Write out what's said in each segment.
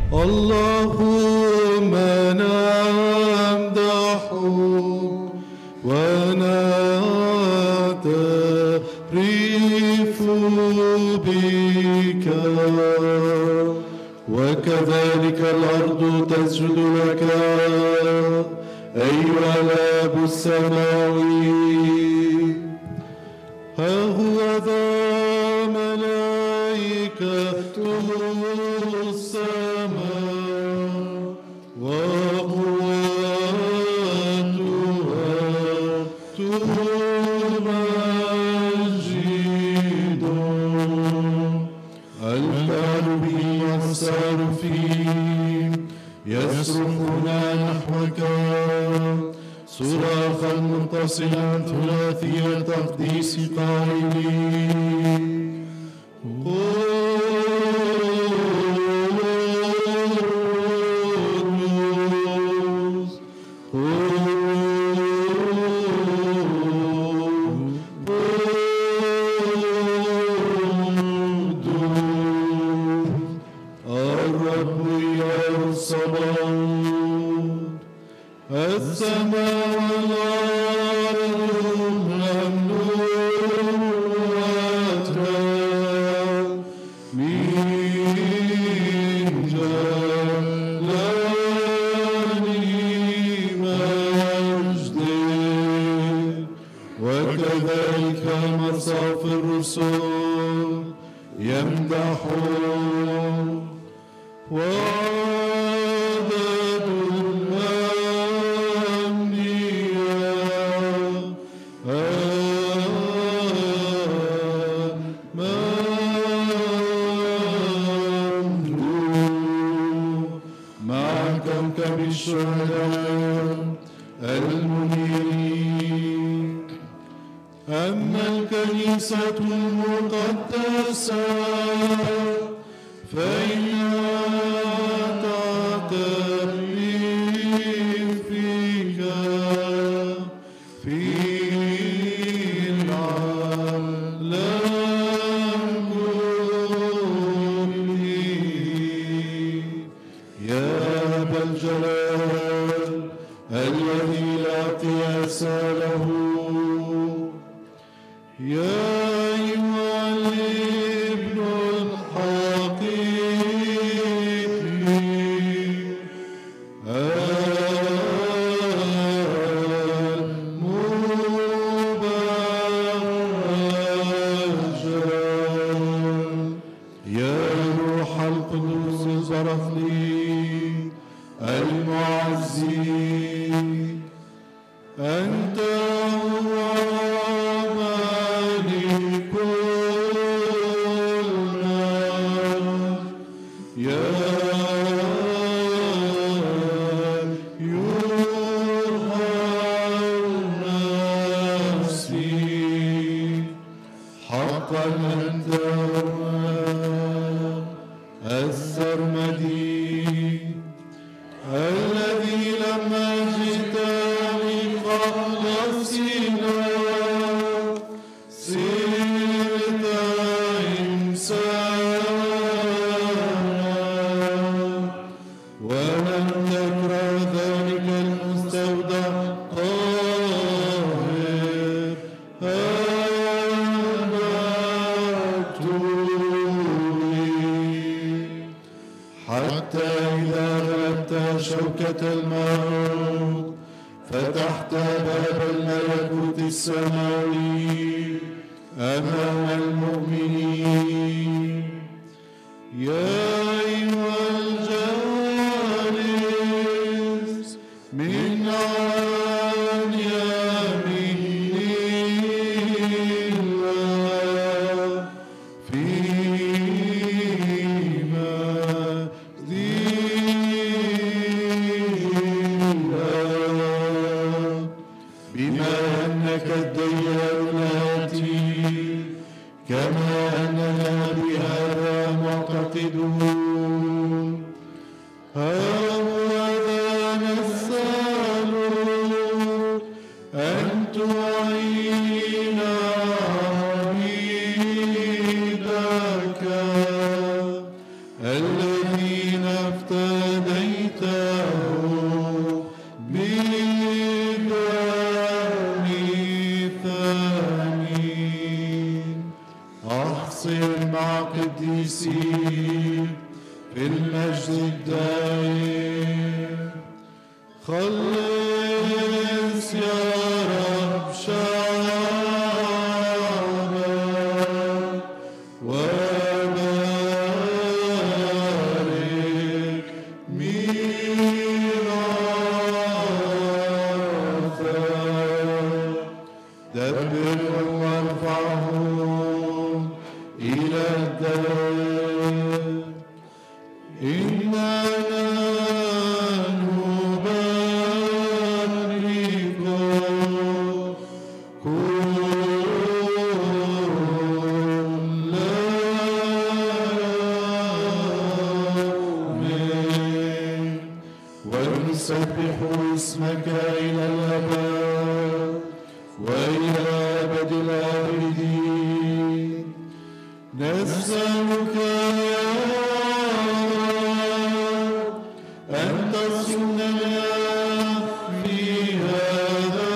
اللهم نمدحك ونعترف بك، وكذلك الأرض تسجد لك أيها الآب السماوي. ها هو ذا ملائكته السماء وقواتها تمجد، الكروبيم والسرافيم يصرخون نحوك صراخا متصلا ثلاثي التقديس قائلين: الذين افتروا في المجد الدائم. خلص يا رب شعبك وبارك ميراثك. دبرهم وارفعهم إلى الدار. إننا نبارك كل يوم ونسبح اسمك إلى الأبد وإلى أبد الآبدين. نسألك يا رب أن تصوننا في هذا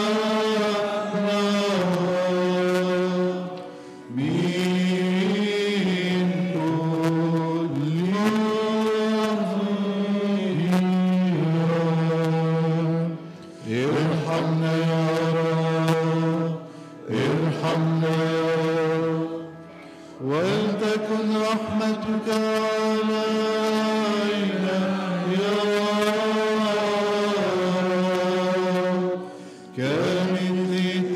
النهار من كل ظهيرة. ارحمنا يا رب، ارحمنا ولتكن رحمتك علينا يا رب كمثل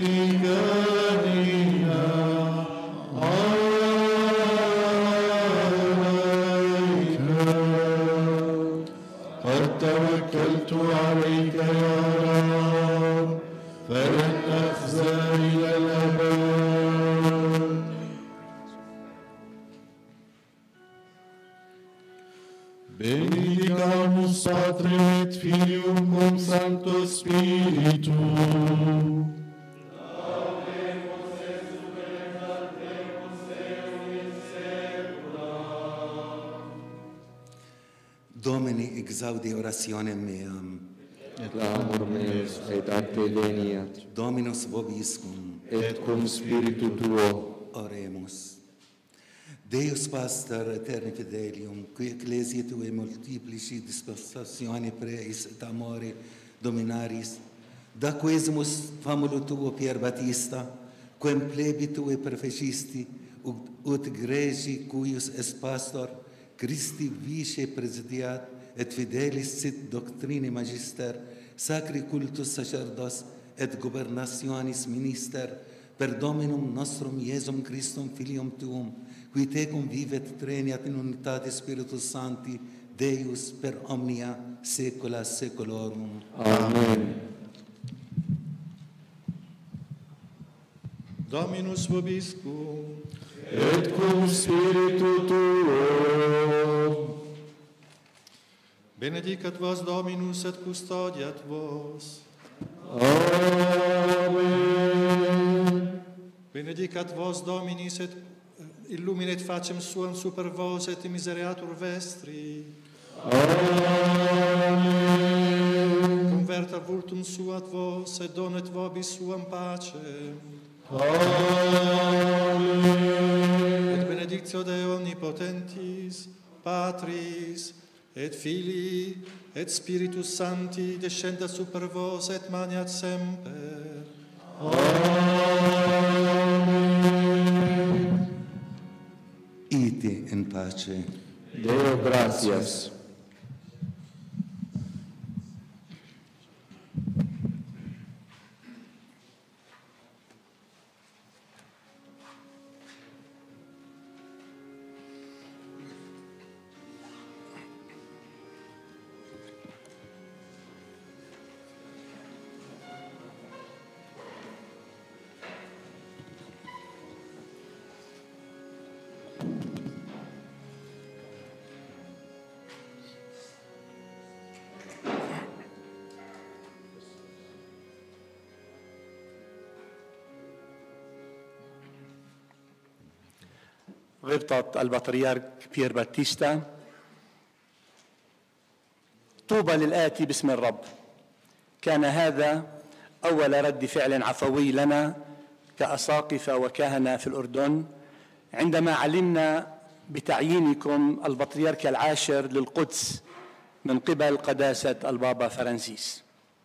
اتكالنا عليك. قد توكلت عليك يا رب فلن أخزى إلى الأبد. Benedicamus Patrem et Filium cum Sancto Spiritum. Domini exaudi orationem meam. Et amor meus et ad te veniat, Dominus vobiscum. et cum spiritu tuo. Oremus. Deus Pastor aeterni fidelium, qui ecclesia Tue multiplici dispensatione preis et amore dominaris, da quesimus famulo Tuo Pier Battista, quem plebi Tue perfecisti, ut gregi cuius es pastor, Christi vice presidiat, et fidelis sit doctrini magister, sacri cultus sacerdos, et gobernationis minister, per Dominum nostrum Iesum Christum Filium Tuum, qui tecum vivet treniat in unitate Spiritus Sancti, Deus per omnia saecula saeculorum. Amen. Dominus vobiscum. Et cum spiritu tuo. Benedicat vos Dominus et custodiat vos. Amen. Benedicat vos Dominis et illuminet facem suam super vos et misereatur vestri. Amen. Converta vultum suat vos et donet vobis suam pacem. Amen. Et benedictio Dei omnipotentis, Patris, et Filii, et Spiritus Sancti, descendat super vos et maniat semper. Amen. Ite in pace. Deo gratias. غبطة البطريرك بيير باتيستا. طوبى للآتي باسم الرب. كان هذا أول رد فعل عفوي لنا كأساقفة وكهنة في الأردن عندما علمنا بتعيينكم البطريرك العاشر للقدس من قبل قداسة البابا فرانسيس.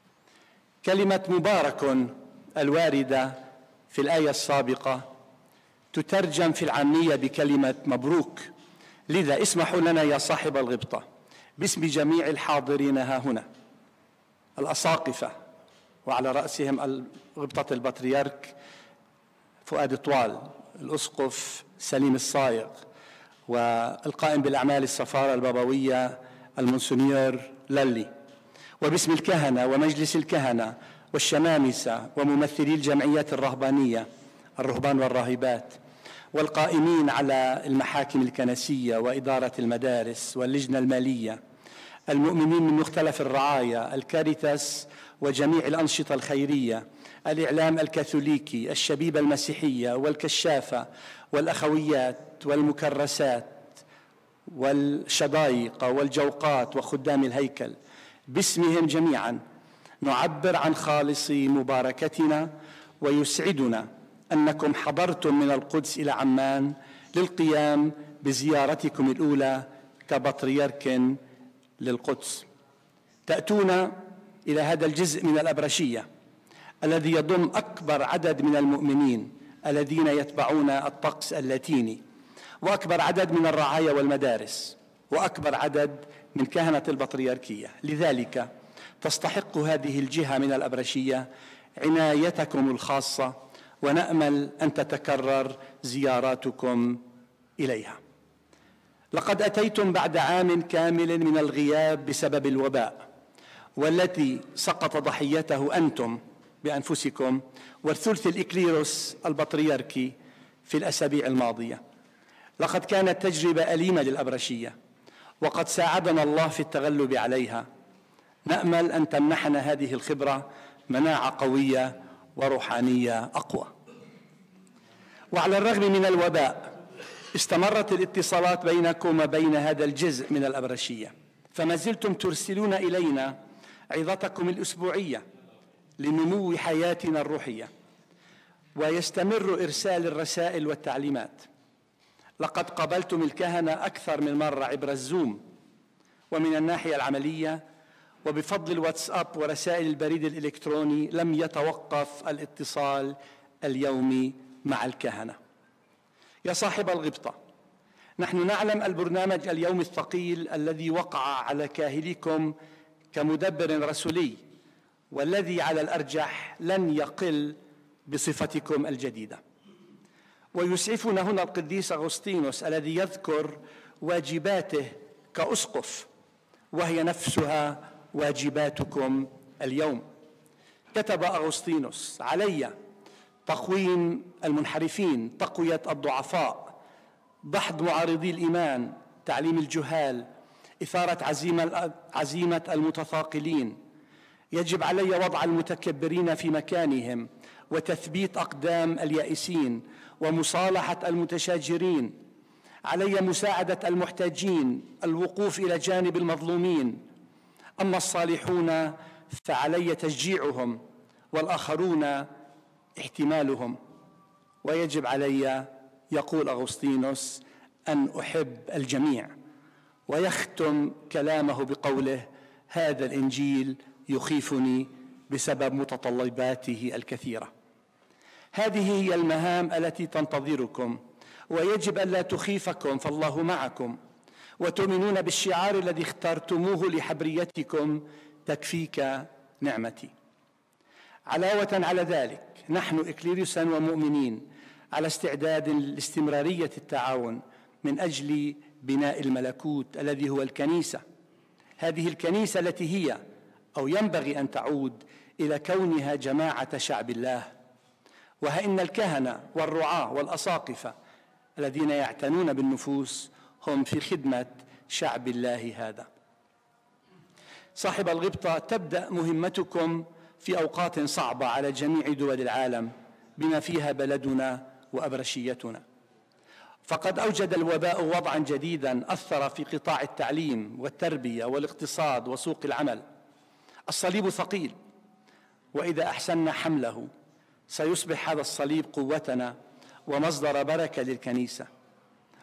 كلمة مبارك الواردة في الآية السابقة تترجم في العامية بكلمة مبروك، لذا اسمحوا لنا يا صاحب الغبطة باسم جميع الحاضرين ها هنا، الأساقفة وعلى رأسهم غبطة البطريرك فؤاد طوال، الأسقف سليم الصايغ، والقائم بالأعمال السفارة البابوية المونسونيور للي، وباسم الكهنة ومجلس الكهنة والشمامسة وممثلي الجمعيات الرهبانية الرهبان والراهبات، والقائمين على المحاكم الكنسية وإدارة المدارس واللجنة المالية، المؤمنين من مختلف الرعايا، الكاريتاس وجميع الأنشطة الخيرية، الإعلام الكاثوليكي، الشبيبة المسيحية والكشافة والأخويات والمكرسات والشضايق والجوقات وخدام الهيكل، باسمهم جميعا نعبر عن خالص مباركتنا، ويسعدنا أنكم حضرتم من القدس إلى عمان للقيام بزيارتكم الأولى كبطريرك للقدس. تأتون إلى هذا الجزء من الأبرشية الذي يضم أكبر عدد من المؤمنين الذين يتبعون الطقس اللاتيني، وأكبر عدد من الرعايا والمدارس، وأكبر عدد من كهنة البطريركية. لذلك تستحق هذه الجهة من الأبرشية عنايتكم الخاصة، ونأمل أن تتكرر زياراتكم إليها. لقد أتيتم بعد عام كامل من الغياب بسبب الوباء، والتي سقط ضحيته أنتم بأنفسكم والثلث الإكليروس البطريركي في الأسابيع الماضية. لقد كانت تجربة أليمة للأبرشية، وقد ساعدنا الله في التغلب عليها. نأمل أن تمنحنا هذه الخبرة مناعة قوية وروحانية أقوى. وعلى الرغم من الوباء استمرت الاتصالات بينكم وبين هذا الجزء من الأبرشية، فما زلتم ترسلون إلينا عظتكم الأسبوعية لنمو حياتنا الروحية، ويستمر إرسال الرسائل والتعليمات. لقد قابلتم الكهنة أكثر من مرة عبر الزوم، ومن الناحية العملية وبفضل الواتساب ورسائل البريد الإلكتروني لم يتوقف الاتصال اليومي مع الكهنة. يا صاحب الغبطة، نحن نعلم البرنامج اليومي الثقيل الذي وقع على كاهلكم كمدبر رسولي، والذي على الأرجح لن يقل بصفتكم الجديدة. ويسعفنا هنا القديس أغسطينوس الذي يذكر واجباته كأسقف، وهي نفسها واجباتكم اليوم. كتب أغسطينوس: علي تقويم المنحرفين، تقوية الضعفاء، دحض معارضي الإيمان، تعليم الجهال، إثارة عزيمة المتثاقلين. يجب علي وضع المتكبرين في مكانهم، وتثبيت أقدام اليائسين، ومصالحة المتشاجرين. علي مساعدة المحتاجين، الوقوف إلى جانب المظلومين. أما الصالحون فعلي تشجيعهم، والآخرون احتمالهم. ويجب علي، يقول أغسطينوس، أن أحب الجميع. ويختم كلامه بقوله: هذا الإنجيل يخيفني بسبب متطلباته الكثيرة. هذه هي المهام التي تنتظركم، ويجب أن لا تخيفكم، فالله معكم، وتؤمنون بالشعار الذي اخترتموه لحبريتكم: تكفيك نعمتي. علاوة على ذلك، نحن إكليروسا ومؤمنين على استعداد لاستمرارية التعاون من أجل بناء الملكوت الذي هو الكنيسة. هذه الكنيسة التي هي أو ينبغي أن تعود إلى كونها جماعة شعب الله. وإن الكهنة والرعاة والأساقفة الذين يعتنون بالنفوس هم في خدمة شعب الله هذا. صاحب الغبطة، تبدأ مهمتكم في أوقات صعبة على جميع دول العالم، بما فيها بلدنا وأبرشيتنا. فقد أوجد الوباء وضعا جديدا أثر في قطاع التعليم والتربية والاقتصاد وسوق العمل. الصليب ثقيل، وإذا أحسننا حمله سيصبح هذا الصليب قوتنا ومصدر بركة للكنيسة.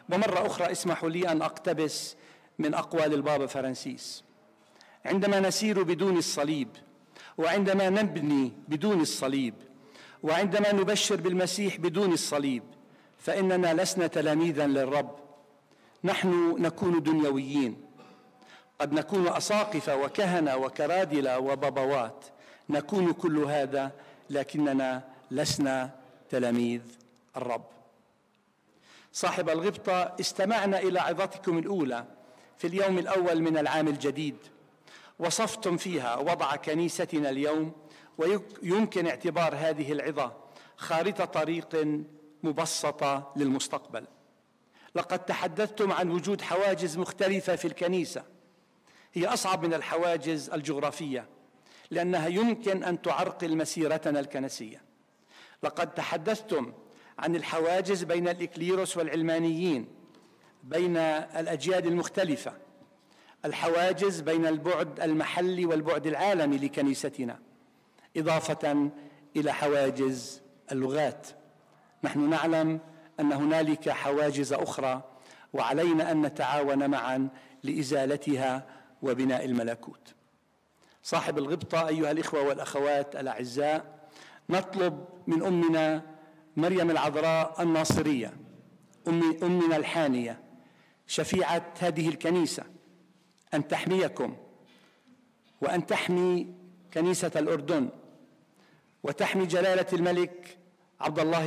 ومرة أخرى اسمحوا لي أن أقتبس من أقوال البابا فرانسيس: عندما نسير بدون الصليب، وعندما نبني بدون الصليب، وعندما نبشر بالمسيح بدون الصليب، فإننا لسنا تلاميذا للرب. نحن نكون دنيويين، قد نكون أساقفة وكهنة وكرادلة وبابوات، نكون كل هذا، لكننا لسنا تلاميذ الرب. صاحب الغبطة، استمعنا إلى عظتكم الأولى في اليوم الأول من العام الجديد، وصفتم فيها وضع كنيستنا اليوم، ويمكن اعتبار هذه العظة خارطة طريق مبسطة للمستقبل. لقد تحدثتم عن وجود حواجز مختلفة في الكنيسة، هي أصعب من الحواجز الجغرافية لأنها يمكن أن تعرقل مسيرتنا الكنسية. لقد تحدثتم عن الحواجز بين الإكليروس والعلمانيين، بين الأجيال المختلفة، الحواجز بين البعد المحلي والبعد العالمي لكنيستنا، إضافة إلى حواجز اللغات. نحن نعلم أن هنالك حواجز أخرى، وعلينا أن نتعاون معا لإزالتها وبناء الملكوت. صاحب الغبطة، أيها الإخوة والأخوات الأعزاء، نطلب من أمنا مريم العذراء الناصرية، أمنا الحانية، شفيعة هذه الكنيسة، أن تحميكم وأن تحمي كنيسة الأردن، وتحمي جلالة الملك عبد الله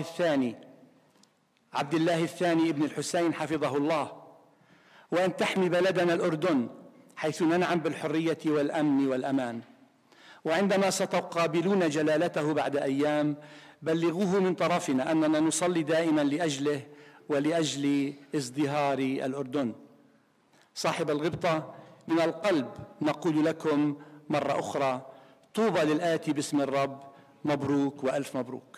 الثاني ابن الحسين حفظه الله، وأن تحمي بلدنا الأردن حيث ننعم بالحرية والأمن والأمان. وعندما ستقابلون جلالته بعد أيام، بلغوه من طرفنا أننا نصلي دائما لأجله ولأجل ازدهار الأردن. صاحب الغبطة، من القلب نقول لكم مرة أخرى: طوبى للآتي باسم الرب، مبروك وألف مبروك.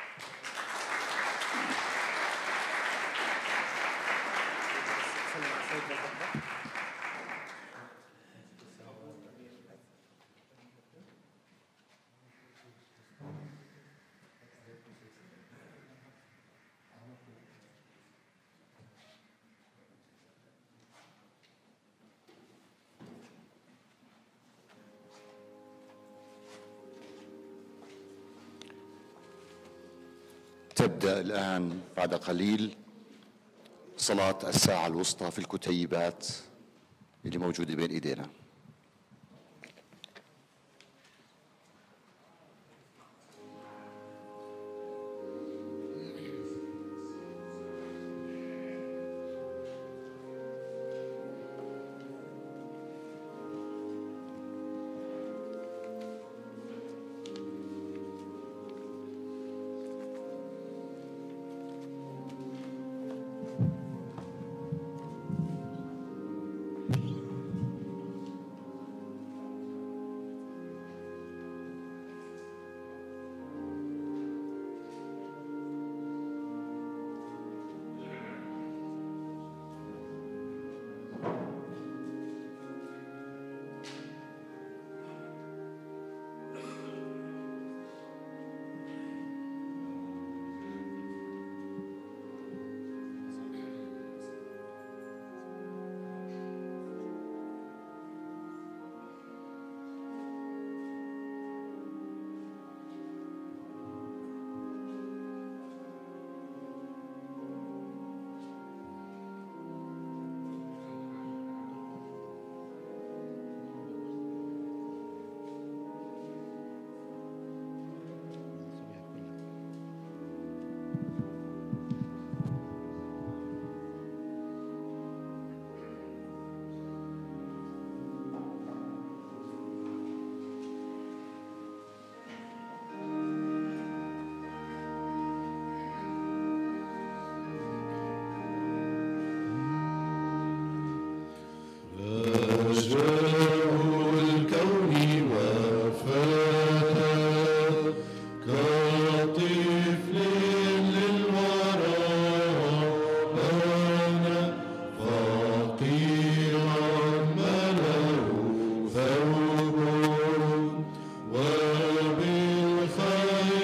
تبدأ الآن بعد قليل صلاة الساعة الوسطى في الكتيبات اللي موجودة بين إيدينا.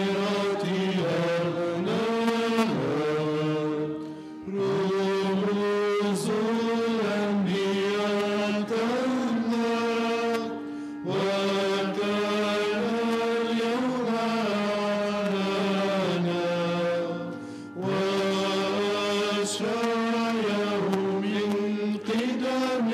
Rumor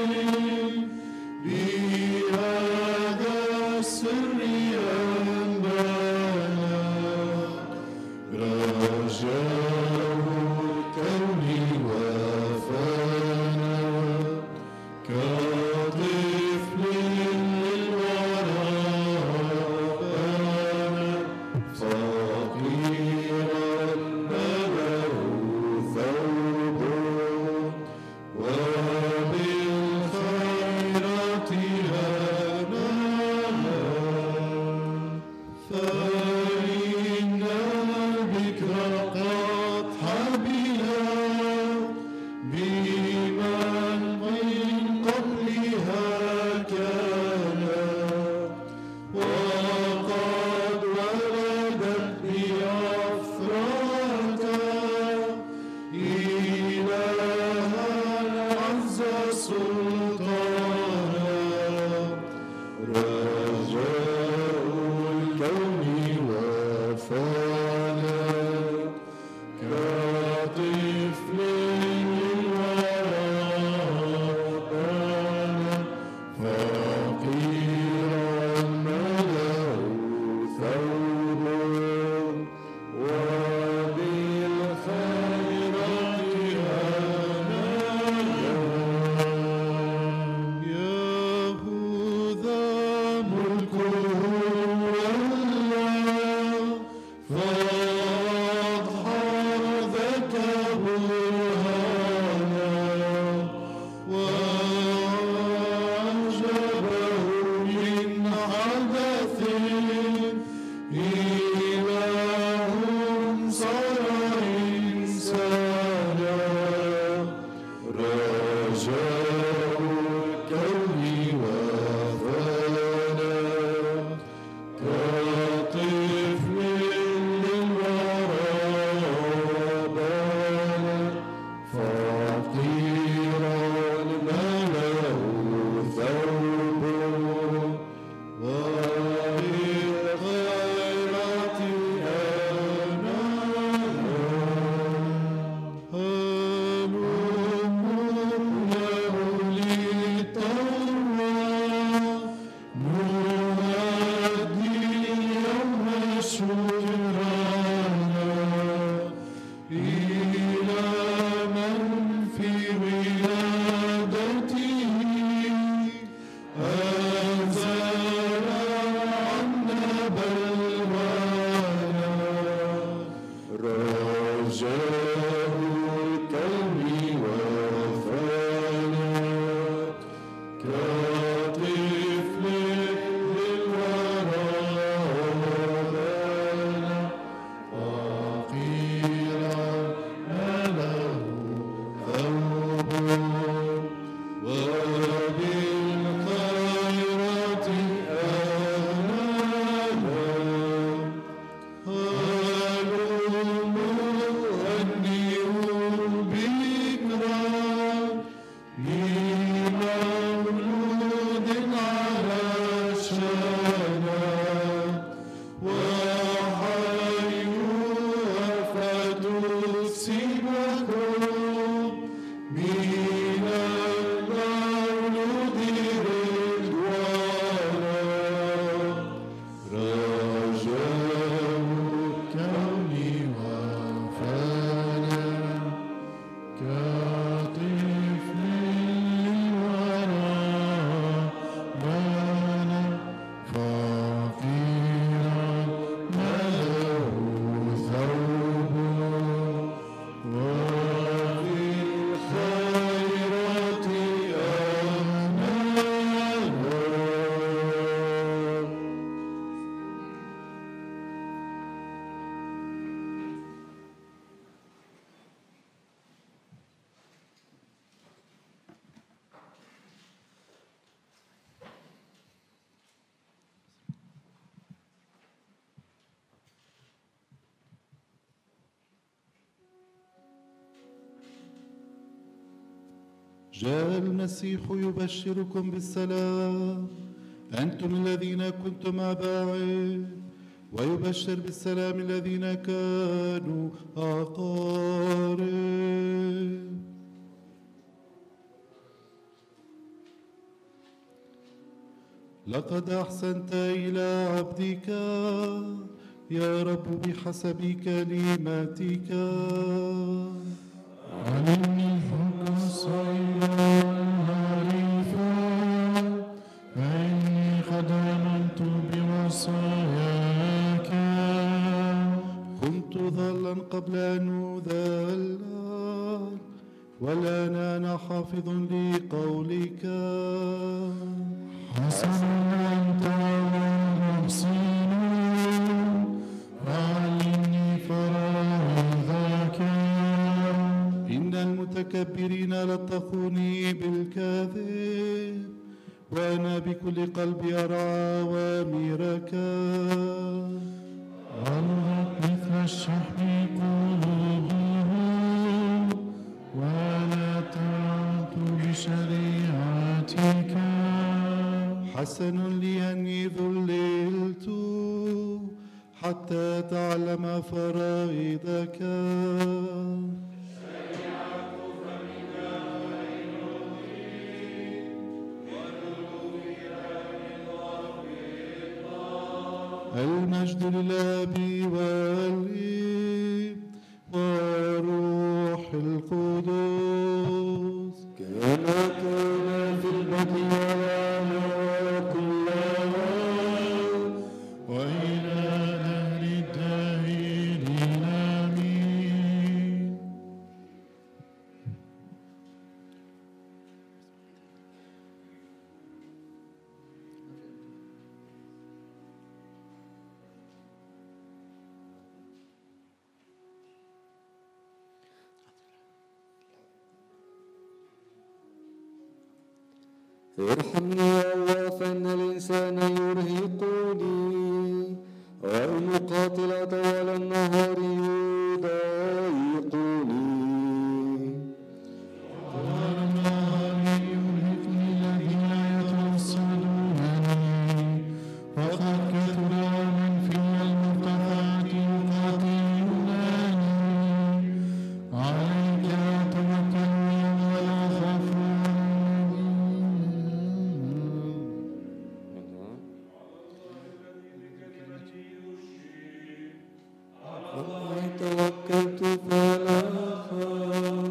جاء المسيح يبشركم بالسلام، أنتم الذين كنتم أباعد، ويبشر بالسلام الذين كانوا أقارب. لقد أحسنت إلى عبدك يا رب بحسب كلمتك. علمني الحكم الصغير والعريفة، فإني قد آمنت بوصاياك. كنت ضالا قبل أن أذل، والآن أنا حافظ لقولك. حسن أنت والمحسن، وعلمني فرائضك. إن المتكبرين لطخوني بالكذب، وأنا بكل قلبي أرعى أوامرك. غلظت مثل الشحم قلوبهم، ولا تعبت بشريعتك. حسن لي أني ذللت حتى تعلم فرائضك. المجد للآب والابن والروح القدس، كما كان في البدء والآن وكل آن وإلى دهر الداهرين آمين. ارحمني يا الله، فإن الإنسان يرهقني، والمقاتل طوال النهار يضايقني. طوال النهار يهلكني الذين يتوصلونني، وقد كثر من في المرتفعات يقاتلونني. عليك أتوكل ولا أخاف. توكلت فلا أخاف.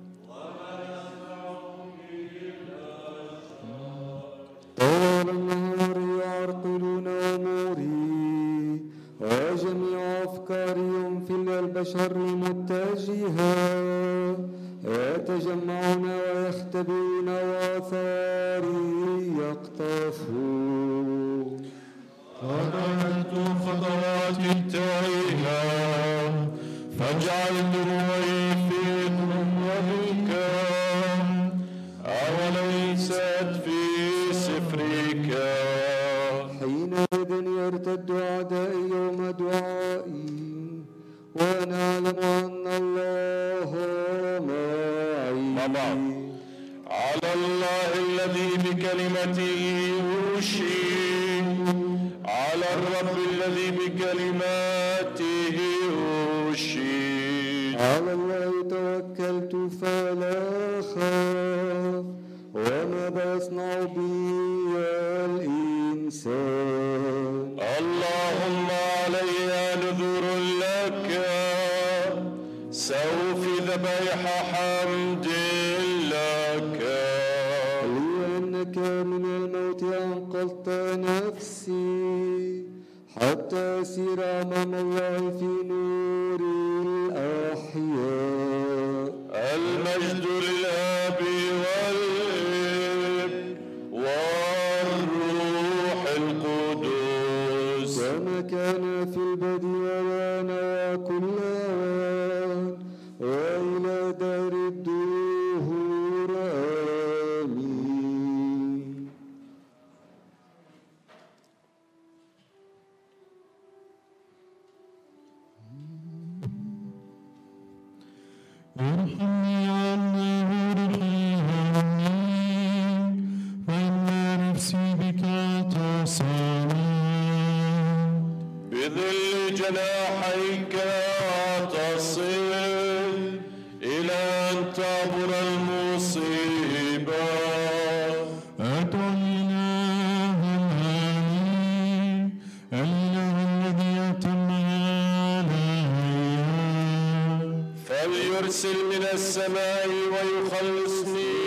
طوال النهار يعرقلون أموري، وجميع أفكارهم في البشر متجهة. يتجمعون ويختبئون، وآثاري يقطفون. قطعت خطواتي التائهة، فاجعل دموعي في قوتك. أوليست في سفرك. حينئذ يرتد أعدائي يوم دعائي، وأنا أعلم أن الله معي. على الله الذي بكلمته أشير، على الرب الذي بكلماته أشير. على الله توكلت فلا أخاف، وماذا يصنع بي الإنسان؟ اللهم علي نذور لك، سوفي ذبائح حمد لك. لأنك من الموت أنقذت نفسي، حتى أسير أمام الله في نور الأحياء. المجد للآب والابن والروح القدس، كما كان في البدء والآن وكل آن وإلى دار الدهور آمين. ارحمني يا الله، ارحمني، فإن نفسي بك تصامت. بظل جناحيك تصل، إلى أن تعبر المصيبة. أدعو إله يرسل من السماء ويخلصني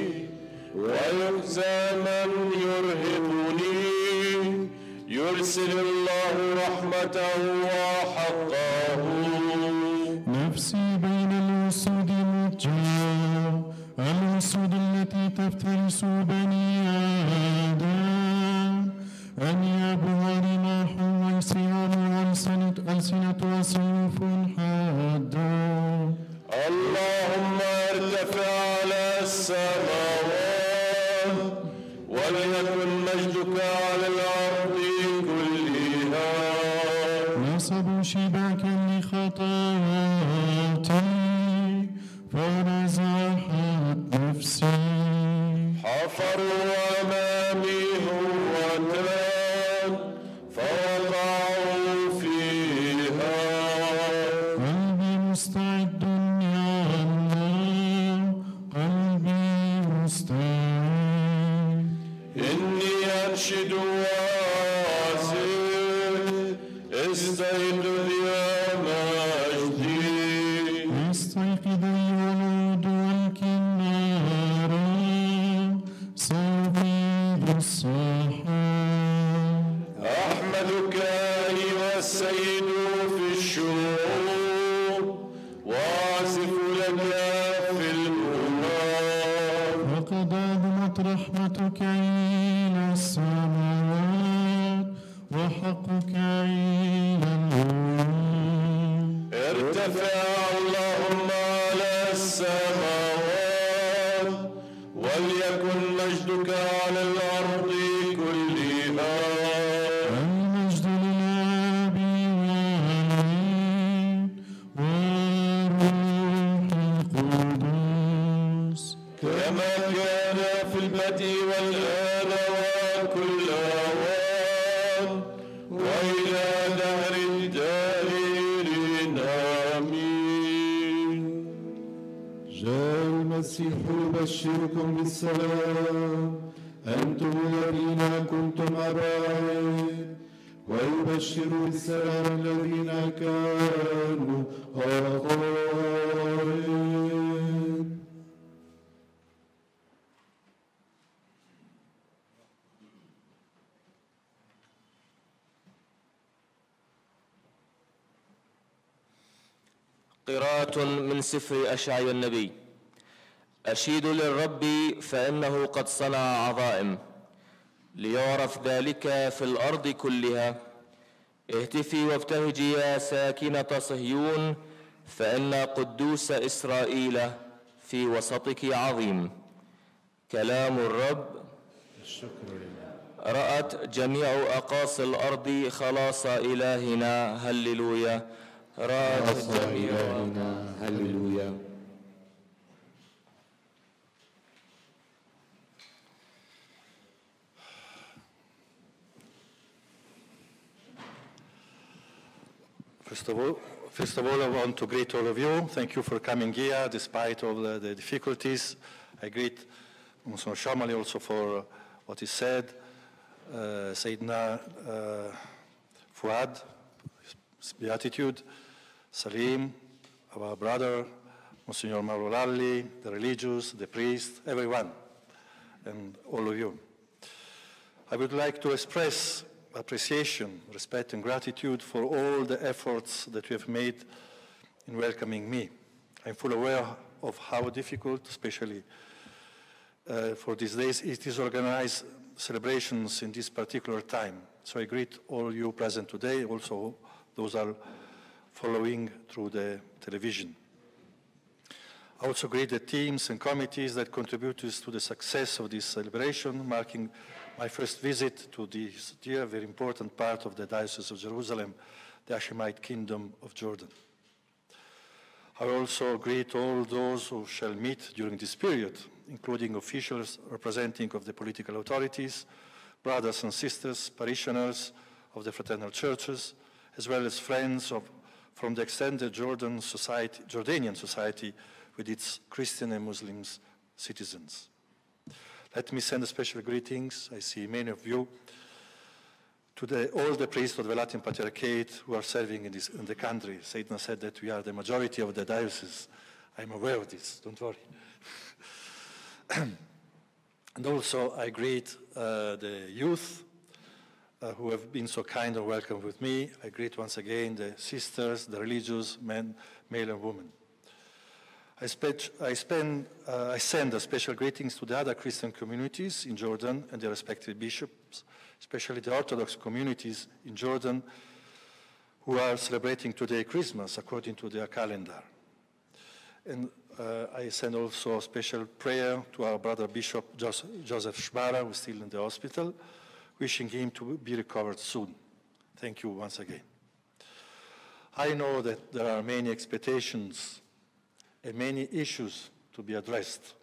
ويخزى من يرهبني. يرسل الله رحمته وحقه. نفسي بين الأسود متجاه، الأسود التي تفترس بني آدم. أنيابها رماح وسهام ألسنة وسيوف حادة. اللهم ارتفع على السماوات وليكن مجدك على الأرض كلها. نصبوا شباكا لخطاياي فنزحت نفسي. حفروا أمامي هوة فوقعوا فيها. قلبي مستعد يا الله، قلبي مستعد. إني أنشد وأعزف استيقظ يا مجدي. استيقظ أيها العود والكنار، صوبي بالصحاب. أحمدك أيها السيد في الشهور وأعزف لك في الأمم. وقد عظمت رحمتك إلى السماوات وحقك إلى الأرض. ارتفع اللهم على السماوات وليكن مجدك على الأرض كلها. المجد للآب والابن والروح القدس. كما كان في البدء والآن وكل أوان وإلى دهر الدائرين آمين. جاء المسيح يبشركم بالسلام، أنتم الذين كنتم أبعاد، ويبشر بالسلام الذين كانوا أقارب. قراءة من سفر أشعياء النبي. أشيد للرب فإنه قد صنع عظائم، ليعرف ذلك في الأرض كلها. اهتفي وابتهجي يا ساكنة صهيون، فإن قدوس إسرائيل في وسطك عظيم. كلام الرب. رأت جميع أقاصي الأرض خلاص إلهنا. هللويا. رأت جميع إلهنا. هللويا. First of all, I want to greet all of you. Thank you for coming here despite all the difficulties. I greet Monsignor Shamali also for what he said. Sayyidina Fuad, his beatitude. Salim, our brother, Monsignor Marolalli, the religious, the priest, everyone, and all of you. I would like to express appreciation, respect, and gratitude for all the efforts that you have made in welcoming me. I'm fully aware of how difficult, especially for these days, it is organized celebrations in this particular time. So I greet all you present today, also those are following through the television. I also greet the teams and committees that contributed to the success of this celebration, marking my first visit to this dear, very important part of the Diocese of Jerusalem, the Hashemite Kingdom of Jordan. I also greet all those who shall meet during this period, including officials representing of the political authorities, brothers and sisters, parishioners of the fraternal churches, as well as friends from the extended Jordanian society with its Christian and Muslim citizens. Let me send special greetings, I see many of you, to all the priests of the Latin Patriarchate who are serving in the country. Satan said that we are the majority of the diocese. I'm aware of this, don't worry. And also I greet the youth who have been so kind and welcome with me. I greet once again the sisters, the religious men, male and women. I send a special greetings to the other Christian communities in Jordan and their respective bishops, especially the Orthodox communities in Jordan who are celebrating today Christmas according to their calendar. And I send also a special prayer to our brother Bishop Joseph Shbara, who is still in the hospital, wishing him to be recovered soon. Thank you once again. I know that there are many expectations and many issues to be addressed.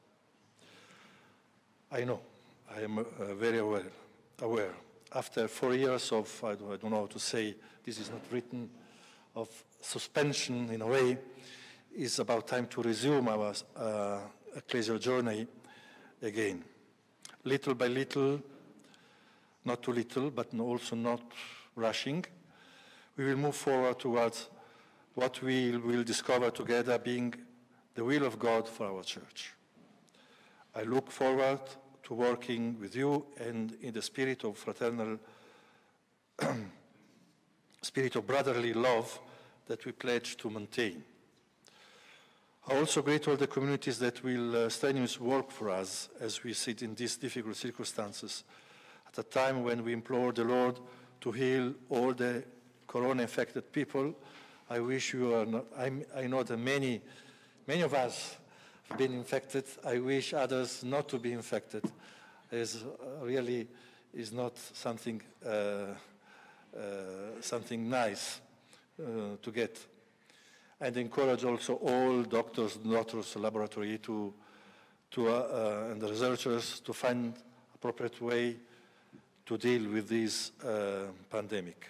I know, I am very aware. After 4 years of, I don't know how to say, this is not written, of suspension in a way, it's about time to resume our ecclesial journey again. Little by little, not too little, but also not rushing, we will move forward towards what we will discover together being the will of God for our church. I look forward to working with you and in the spirit of fraternal, spirit of brotherly love that we pledge to maintain. I also greet all the communities that will strenuously work for us as we sit in these difficult circumstances at a time when we implore the Lord to heal all the corona-infected people. I wish you are not, I know that many of us have been infected. I wish others not to be infected. It really is not something, something nice to get. And encourage also all doctors, laboratory and the researchers to find appropriate way to deal with this pandemic.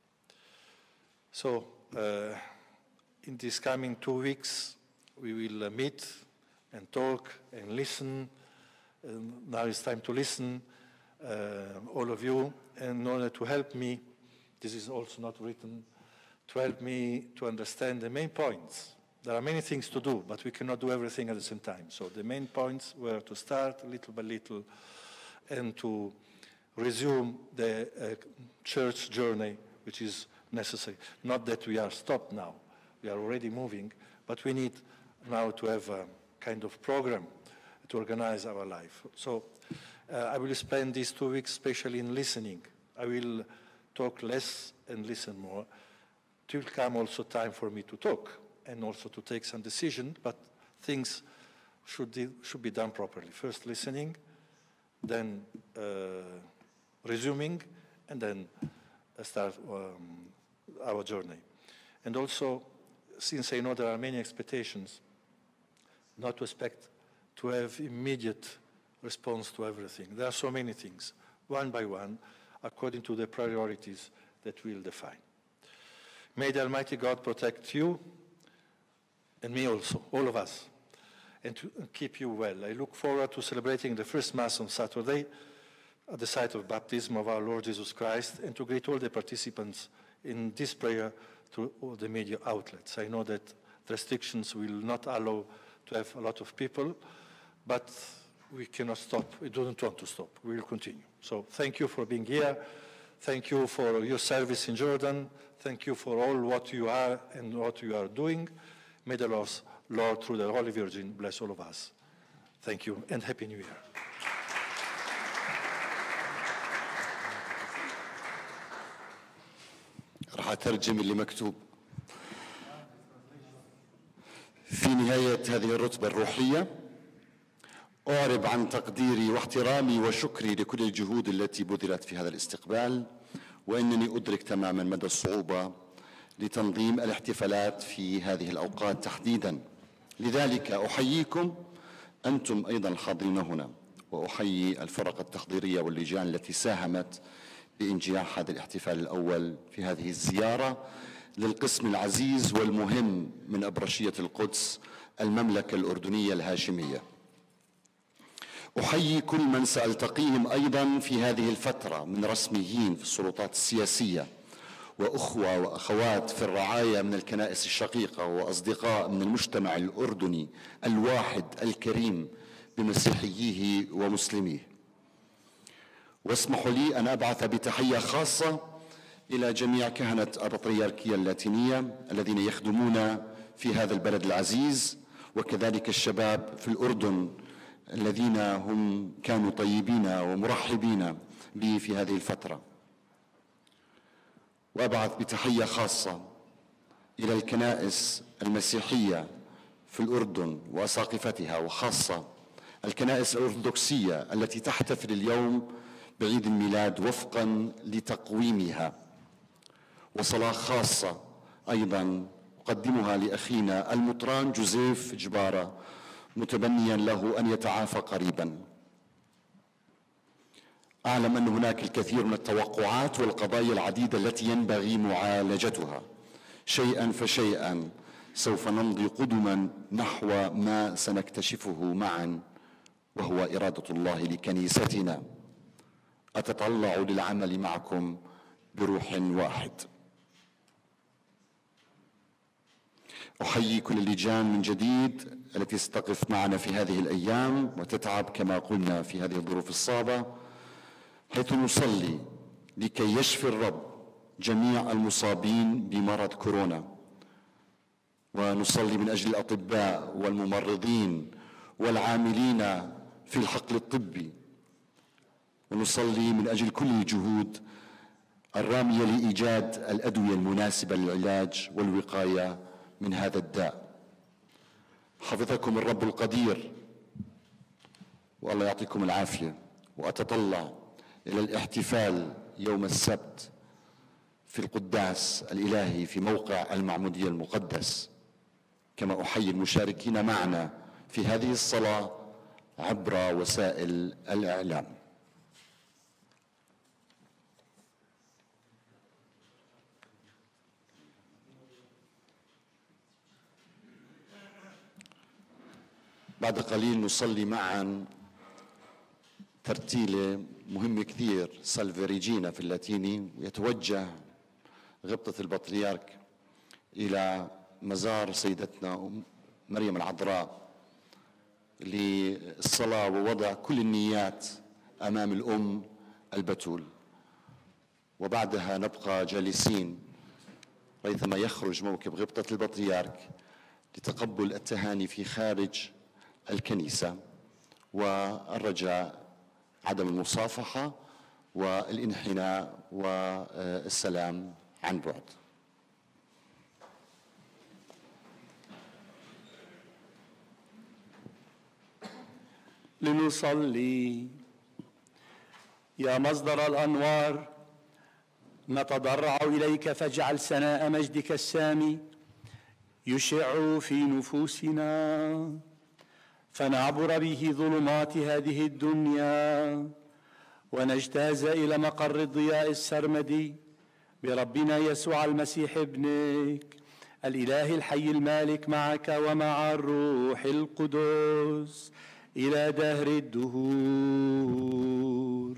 So in these coming 2 weeks, we will meet and talk and listen. And now it's time to listen, all of you, in order to help me. This is also not written, to help me to understand the main points. There are many things to do, but we cannot do everything at the same time. So the main points were to start little by little and to resume the church journey, which is necessary. Not that we are stopped now. We are already moving, but we need now to have a kind of program to organize our life. So I will spend these 2 weeks especially in listening. I will talk less and listen more. It will come also time for me to talk and also to take some decision, but things should be done properly. First listening, then resuming, and then start our journey. And also, since I know there are many expectations, not to expect to have immediate response to everything. There are so many things, one by one, according to the priorities that we'll define. May the Almighty God protect you and me also, all of us, and to keep you well. I look forward to celebrating the first Mass on Saturday at the site of baptism of our Lord Jesus Christ, and to greet all the participants in this prayer through all the media outlets. I know that restrictions will not allow to have a lot of people, but we cannot stop. We don't want to stop. We will continue. So thank you for being here. Thank you for your service in Jordan. Thank you for all what you are and what you are doing. May the Lord, through the Holy Virgin, bless all of us. Thank you, and Happy New Year. راح أترجم اللي مكتوب. في نهاية هذه الرتبة الروحية أعرب عن تقديري واحترامي وشكري لكل الجهود التي بذلت في هذا الاستقبال، وإنني أدرك تماما مدى الصعوبة لتنظيم الاحتفالات في هذه الأوقات تحديدا. لذلك أحييكم أنتم أيضا الحاضرين هنا، وأحيي الفرق التحضيرية واللجان التي ساهمت بإنجاح هذا الاحتفال الأول في هذه الزيارة للقسم العزيز والمهم من أبرشية القدس المملكة الأردنية الهاشمية. أحيي كل من سألتقيهم أيضا في هذه الفترة من رسميين في السلطات السياسية وأخوة وأخوات في الرعاية من الكنائس الشقيقة وأصدقاء من المجتمع الأردني الواحد الكريم بمسيحييه ومسلميه. واسمحوا لي أن أبعث بتحية خاصة إلى جميع كهنة البطريركية اللاتينية الذين يخدمون في هذا البلد العزيز، وكذلك الشباب في الأردن الذين هم كانوا طيبين ومرحبين بي في هذه الفترة. وأبعث بتحية خاصة إلى الكنائس المسيحية في الأردن وأساقفتها، وخاصة الكنائس الأرثوذكسية التي تحتفل اليوم بعيد الميلاد وفقا لتقويمها. وصلاة خاصة أيضا أقدمها لأخينا المطران جوزيف جبارة، متمنيا له أن يتعافى قريبا. أعلم أن هناك الكثير من التوقعات والقضايا العديدة التي ينبغي معالجتها. شيئا فشيئا سوف نمضي قدما نحو ما سنكتشفه معا، وهو إرادة الله لكنيستنا. أتطلع للعمل معكم بروح واحد. أحيي كل اللجان من جديد التي ستقف معنا في هذه الأيام وتتعب كما قلنا في هذه الظروف الصعبة، حيث نصلي لكي يشفي الرب جميع المصابين بمرض كورونا، ونصلي من أجل الأطباء والممرضين والعاملين في الحقل الطبي، ونصلي من أجل كل الجهود الرامية لإيجاد الأدوية المناسبة للعلاج والوقاية من هذا الداء. حفظكم الرب القدير والله يعطيكم العافية. وأتطلع إلى الاحتفال يوم السبت في القداس الإلهي في موقع المعمودية المقدس، كما أحيي المشاركين معنا في هذه الصلاة عبر وسائل الإعلام. بعد قليل نصلي معا ترتيلة مهمة كثير، سالفي ريجينا في اللاتيني، ويتوجه غبطة البطريرك إلى مزار سيدتنا مريم العذراء للصلاة ووضع كل النيات أمام الأم البتول. وبعدها نبقى جالسين ريثما يخرج موكب غبطة البطريرك لتقبل التهاني في خارج الكنيسة، والرجاء عدم المصافحة والانحناء والسلام عن بعد. لنصلي. يا مصدر الأنوار، نتضرع إليك فاجعل سناء مجدك السامي يشع في نفوسنا، فنعبر به ظلمات هذه الدنيا ونجتاز إلى مقر الضياء السرمدي بربنا يسوع المسيح ابنك الإله الحي المالك معك ومع الروح القدس إلى دهر الدهور.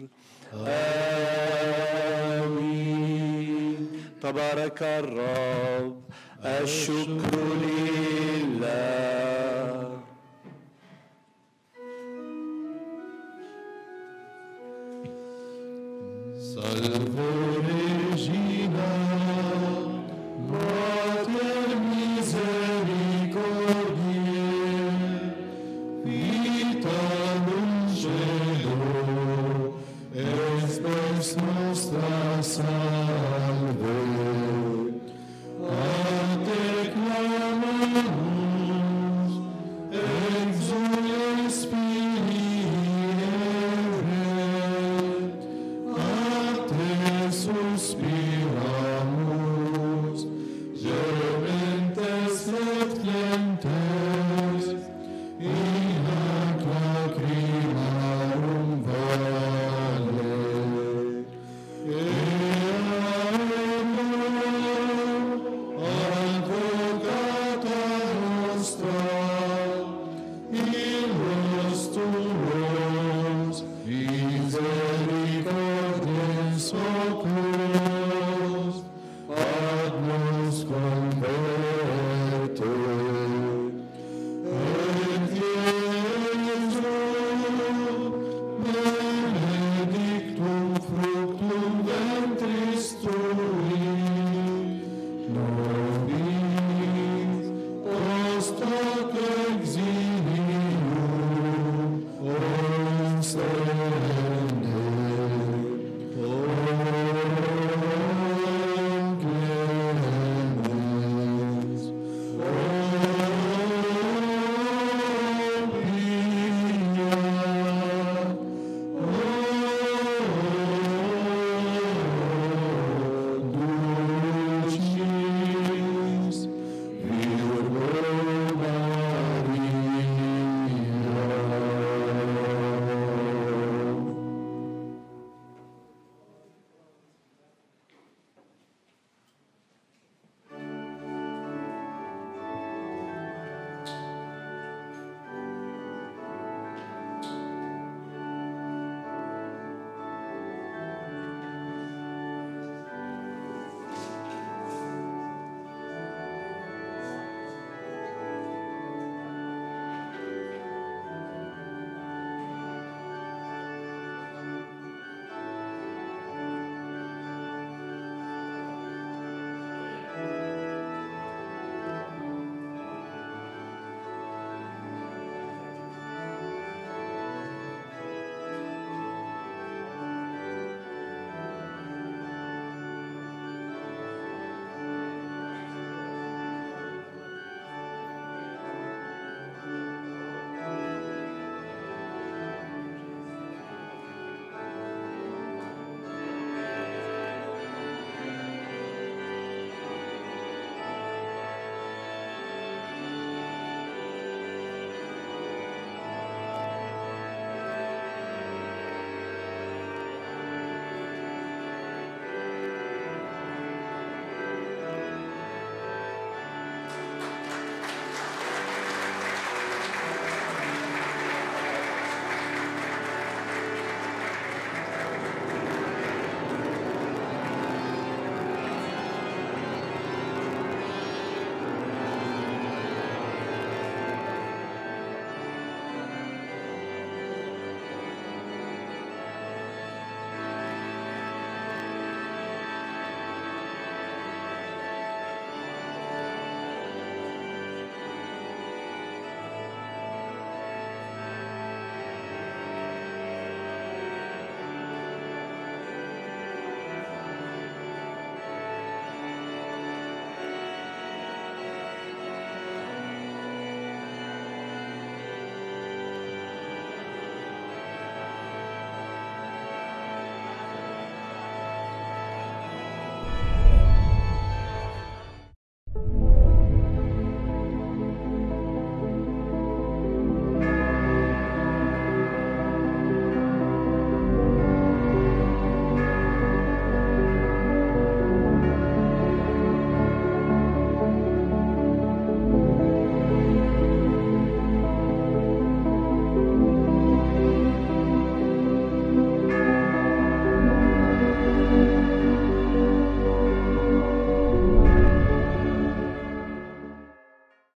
آمين. تبارك الرب. الشكر لله. Salve Regina